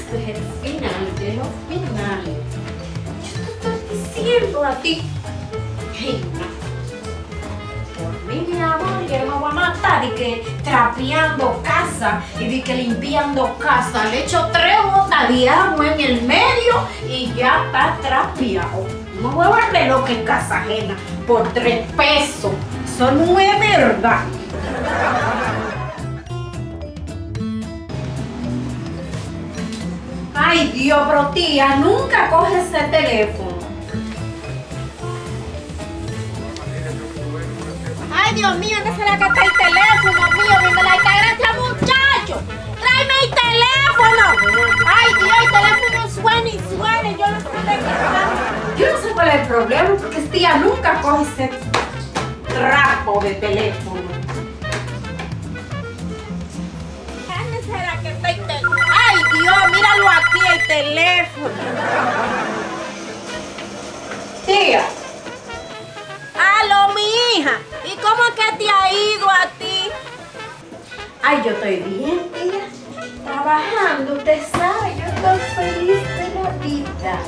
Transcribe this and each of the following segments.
este es el final de lo final. Yo te estoy diciendo a ti. Hey, por mí, mi amor, yo no me voy a matar y que trapeando casa y de que limpiando casa. Le echo 3 botas de agua en el medio y ya está trapeado. No voy a volver lo que es casa ajena por 3 pesos. Eso no es verdad. Ay, Dios, pero tía, nunca coge ese teléfono. Ay, Dios mío, ¿dónde será que está el teléfono mío? Me la gracias, muchacho. Tráeme el teléfono. Ay, Dios, el teléfono suena y suena. Yo no sé qué está. Yo no sé cuál es el problema, porque tía nunca coge ese trapo de teléfono. ¿Dónde será que está el teléfono? Ay, Dios, míralo aquí, el teléfono. Tía. Aló, mi hija. ¿Y cómo es que te ha ido a ti? Ay, yo estoy bien, tía. Trabajando, usted sabe, yo estoy feliz de la vida.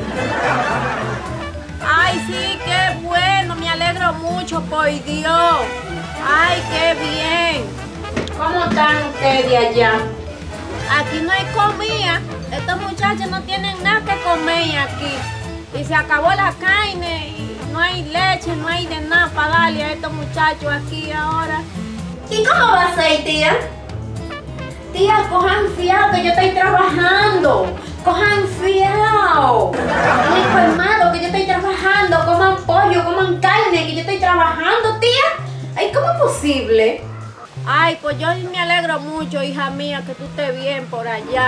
Ay, sí, qué bueno. Me alegro mucho, por Dios. Ay, qué bien. ¿Cómo están ustedes allá? Aquí no hay comida. Estos muchachos no tienen nada que comer aquí. Y se acabó la carne y no hay leche, no hay de nada para darle a estos muchachos aquí ahora. ¿Y cómo va a ser, tía? Tía, cojan fiado, que yo estoy trabajando. Cojan fiado. En el colmado, que yo estoy trabajando. Coman pollo, coman carne, que yo estoy trabajando, tía. Ay, ¿cómo es posible? Ay, pues yo me alegro mucho, hija mía, que tú estés bien por allá.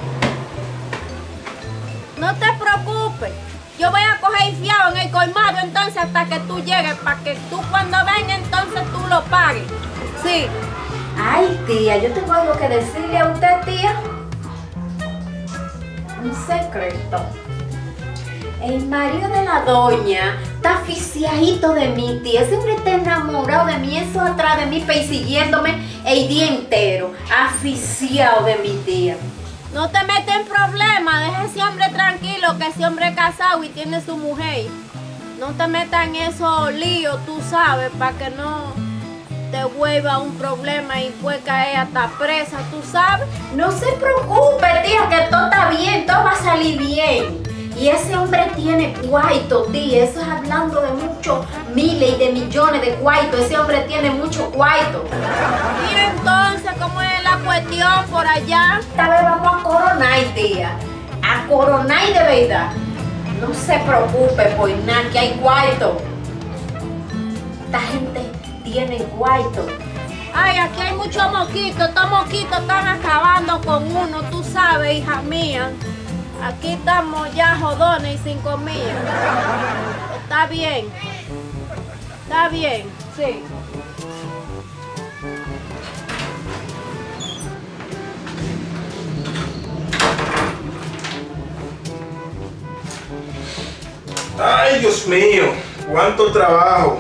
No te preocupes. Yo voy a coger fiado en el colmado entonces hasta que tú llegues, para que tú cuando vengas entonces tú lo pagues. Sí. Ay, tía, yo tengo algo que decirle a usted, tía. Un secreto. El marido de la doña está aficiadito de mí, tía. Siempre está enamorado de mí, eso atrás de mí, persiguiéndome el día entero. Aficiado de mi tía. No te metas en problemas, deja a ese hombre tranquilo, que ese hombre es casado y tiene su mujer. No te metas en esos líos, tú sabes, para que no te vuelva un problema y puede caer hasta presa, tú sabes. No se preocupe, tía, que todo está bien, todo va a salir bien. Y ese hombre tiene cuarto, tía. Eso es hablando de muchos miles y de millones de cuartos. Ese hombre tiene mucho cuarto. Y entonces, ¿cómo es la cuestión por allá? Esta vez vamos a coronar, tía. A coronar de verdad. No se preocupe por nada, que hay cuarto. Esta gente tiene cuarto. Ay, aquí hay muchos mosquitos. Estos mosquitos están acabando con uno, tú sabes, hija mía. Aquí estamos ya jodones y sin comida. Está bien. Está bien, sí. Ay, Dios mío, cuánto trabajo.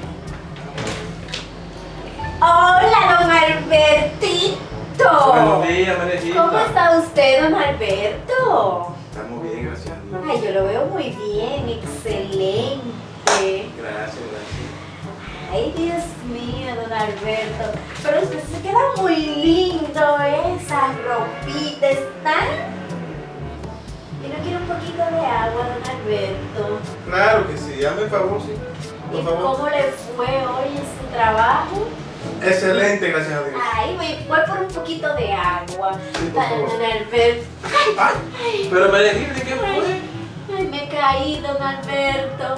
Hola, don Albertito. Buenos días, Marejita. ¿Cómo está usted, don Alberto? Estamos bien, gracias a Dios. Ay, yo lo veo muy bien, excelente. Gracias, gracias. Ay, Dios mío, don Alberto. Pero usted se queda muy lindo, esa ropita está. ¿Y no quiere un poquito de agua, don Alberto? Claro que sí, hazme el favor, sí. ¿Y Por favor. cómo le fue hoy en su trabajo? Excelente, gracias a Dios. Ay, voy por un poquito de agua. Sí, por Para favor. don Alberto. Ay, pero Marejita, ¿qué fue? Ay, me caí, don Alberto.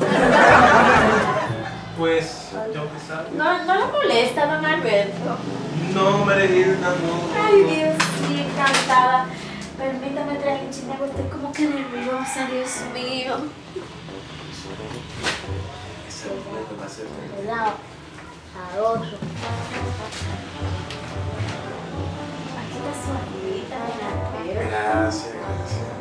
Pues, yo qué sabe. No le molesta, don Alberto. No, Marejita, no. Ay, Dios mío, encantada. Permítame traer un chinego, estoy como que nerviosa, Dios mío. Ese momento va a ser bueno. Cuidado, adoro. Aquí está su agüita, don Alberto. Gracias, gracias.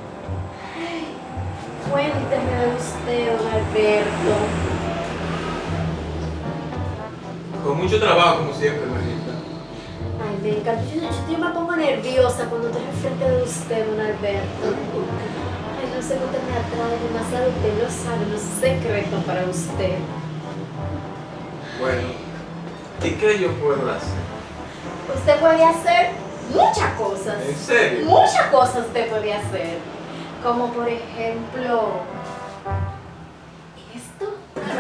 Cuénteme de usted, don Alberto. Con mucho trabajo, como siempre, Marejita. Ay, me encanta. Yo me pongo nerviosa cuando estoy enfrente de usted, don Alberto. Ay, no sé, usted me atrae demasiado, usted lo sabe, no es secreto para usted. Bueno, ¿y qué yo puedo hacer? Usted puede hacer muchas cosas. ¿En serio? Muchas cosas usted puede hacer. Como por ejemplo, esto.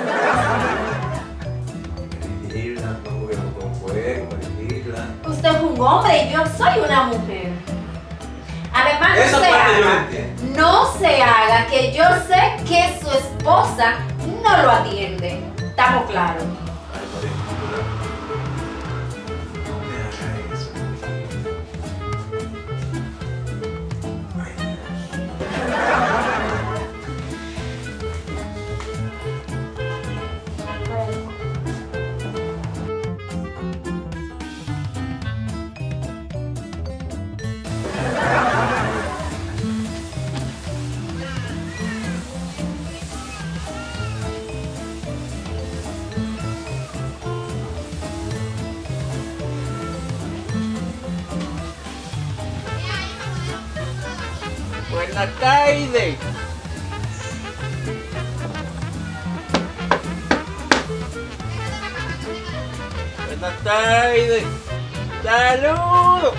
Elegirla, no juguemos con fuego, elegirla. Usted es un hombre y yo soy una mujer. Además, Esa no se parte yo la haga, entiendo. no se haga que yo sé que su esposa no lo atiende. ¿Estamos claros? Ay, María Hilda, no me haga eso. Ay, Dios. Buenas tardes. Buenas tardes. Saludos.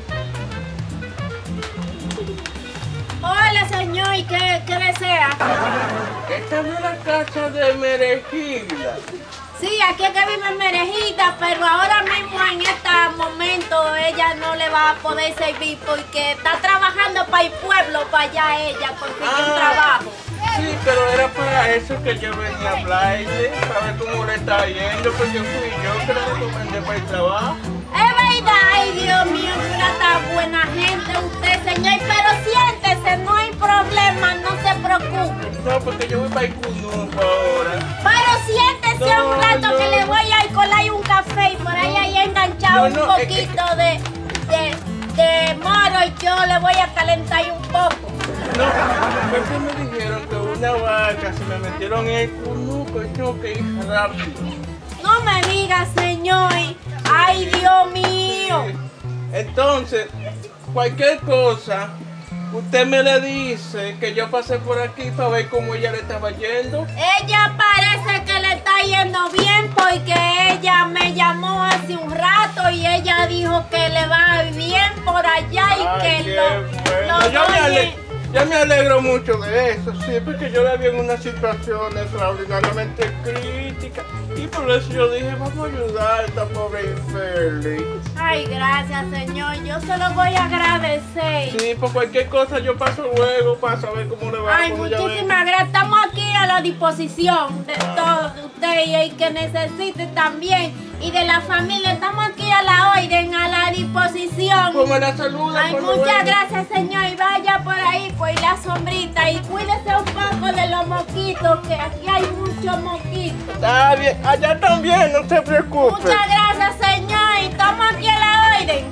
Hola, señor, ¿y qué desea? Esta es la casa de Merejilda. Sí, aquí es que vive en Merejita, pero ahora mismo en este momento ella no le va a poder servir porque está trabajando para el pueblo, para allá ella, porque tiene un trabajo. Sí, pero era para eso que yo venía a hablarle, para ver cómo le está yendo, porque fui yo que le recomendé para el trabajo. Es verdad, ay Dios mío, mira tan buena gente usted, señor, pero siéntese, no hay problema, no se preocupe. No, porque yo voy para el Cunuco ahora. Pero siéntese No, un rato no. que le voy a colar un café y por ahí enganchado No, un no, poquito de moro y yo le voy a calentar un poco. No, fue que me dijeron que una vaca se me metieron en el Cunuco y tengo que ir rápido. No me diga, señor. Ay, Dios mío. Entonces, cualquier cosa, usted me le dice que yo pasé por aquí para ver cómo ella le estaba yendo. Ella parece que le está yendo bien porque ella me llamó hace un rato y ella dijo que le va bien por allá y Ay, que qué lo bueno. doy. Yo me alegro mucho de eso, sí, porque yo la vi en una situación extraordinariamente crítica y por eso yo dije, vamos a ayudar a esta pobre infeliz. Ay, gracias, señor. Yo se lo voy a agradecer. Sí, por cualquier cosa yo paso luego para saber cómo le va. Ay, cuando ella muchísimas gracias. Estamos aquí a la disposición de todos ustedes y el que necesite también. Y de la familia, estamos aquí a la orden, a la disposición. Como la saluda. Ay, cuando muchas venga. gracias, señor. Y vaya por ahí, por la sombrita. Y cuídese un poco de los mosquitos, que aquí hay muchos mosquitos. Está bien, allá también, no se preocupe. Muchas gracias, señor. Y estamos aquí a la orden.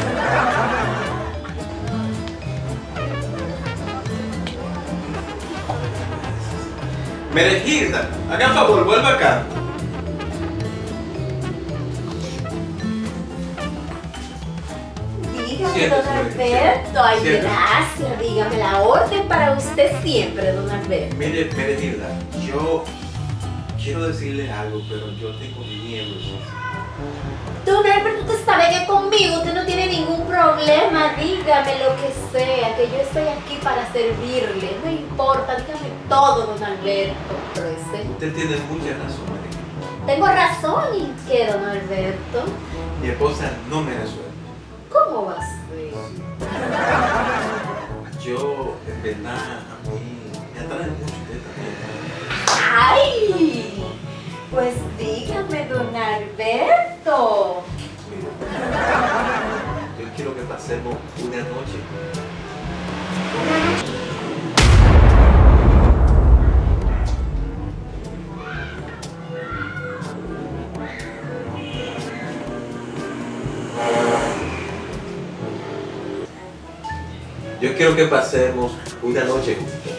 Merejilda, haga favor, vuelva acá. Dígame, Siéntese, don Alberto. Ay, siéntese. gracias. Dígame la orden para usted siempre, don Alberto. Mire, Merejilda, yo quiero decirle algo, pero yo tengo miedo. Don Alberto, usted sabe que conmigo usted no tiene ningún problema. Dígame lo que sea, que yo estoy aquí para servirle. No importa, dígame todo, don Alberto. Pero Usted tiene mucha razón, Merejilda. tengo razón y qué, don Alberto. Mi esposa no me resuelve. ¿Cómo va a ser? Yo, en verdad, a mí me atrae mucho usted también. ¡Ay! Pues dígame, don Alberto. Mira, yo quiero que pasemos una noche. Yo quiero que pasemos una noche juntos.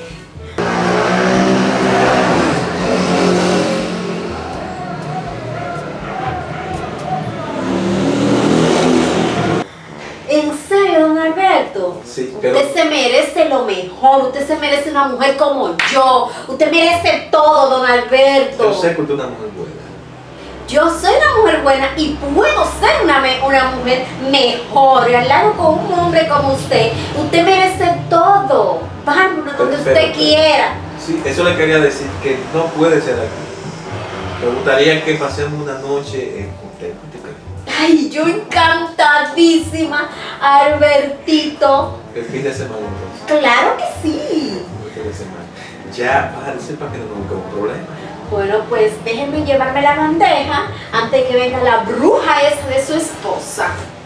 Alberto, Sí, pero- usted se merece lo mejor, usted se merece una mujer como yo, usted merece todo, don Alberto. Yo sé que usted es una mujer buena. Yo soy una mujer buena y puedo ser una mujer mejor. Y al lado con un hombre como usted merece todo. Vámonos donde usted Pero- quiera. Sí, eso le quería decir, que no puede ser aquí. Me gustaría que pasemos una noche en hotel. Ay, yo encantadísima, Albertito. El fin de semana entonces. Claro que sí. El fin de semana. Ya, para sepa que no nos buscamos problemas. Bueno, pues déjenme llevarme la bandeja antes que venga la bruja esa de su esposa.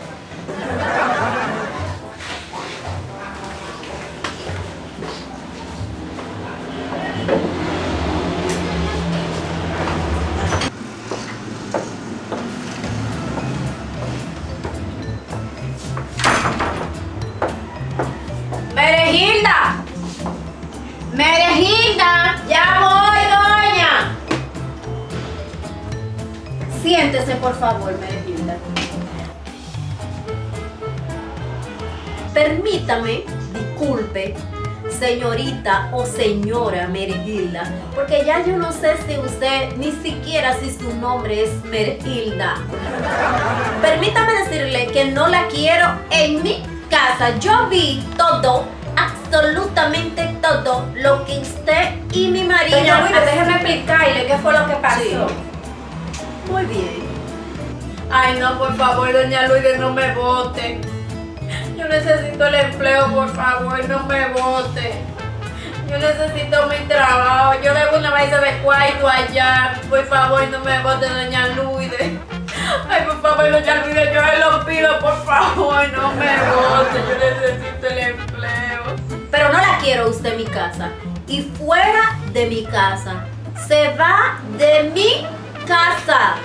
Merejilda, Merejilda, ya voy, doña. Siéntese, por favor, Merejilda. Permítame, disculpe, señorita o señora Merejilda, porque ya yo no sé si usted, ni siquiera si su nombre es Merejilda. Permítame decirle que no la quiero en mi casa. Yo vi todo, absolutamente todo lo que usted y mi marido... Doña Luisa, déjeme explicarle qué fue lo que pasó. Sí. Muy bien. Ay, no, por favor, doña Luisa, no me vote. Yo necesito el empleo, por favor, no me vote. Yo necesito mi trabajo. Yo le hago una vaina de cuarto allá. Por favor, no me vote, doña Luisa. Ay, por favor, doña Luisa, yo le lo pido, por favor, no me vote. Yo necesito el empleo. Pero no la quiero usted en mi casa. Y fuera de mi casa. Se va de mi casa.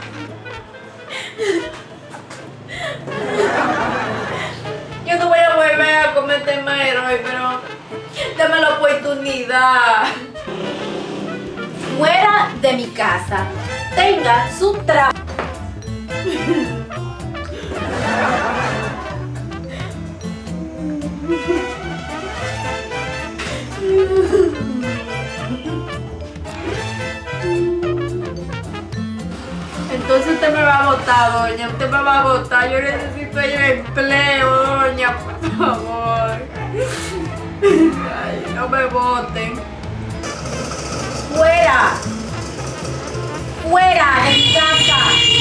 Yo no voy a volver a cometer más errores, pero dame la oportunidad. Fuera de mi casa. Tenga su trabajo. Entonces usted me va a votar, doña. Usted me va a votar. Yo necesito el empleo, doña, por favor. Ay, no me voten. Fuera. Fuera de mi casa.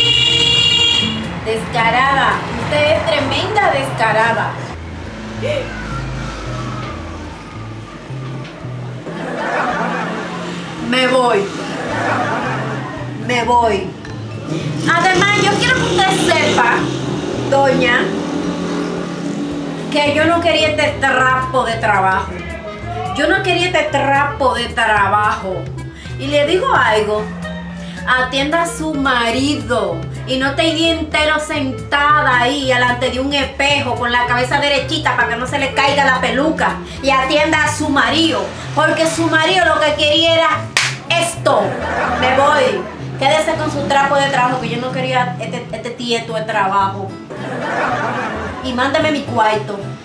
Descarada. Usted es tremenda descarada. Me voy. Me voy. Además, yo quiero que usted sepa, doña, que yo no quería este trapo de trabajo. Yo no quería este trapo de trabajo. Y le digo algo, atienda a su marido y no esté el día entero sentada ahí delante de un espejo con la cabeza derechita para que no se le caiga la peluca. Y atienda a su marido, porque su marido lo que quería era esto. Me voy. Quédese con su trapo de trabajo, que yo no quería este tieto de trabajo. Y mándame mi cuarto.